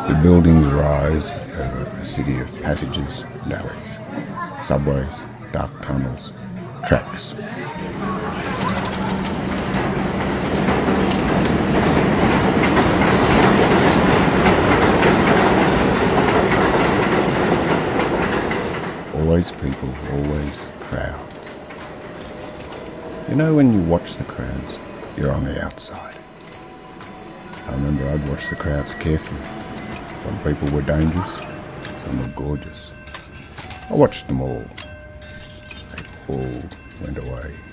The buildings rise over a city of passages and alleys, subways, dark tunnels, tracks. Always people, always crowds. You know, when you watch the crowds, you're on the outside. I remember I'd watch the crowds carefully. Some people were dangerous, some were gorgeous. I watched them all. They all went away.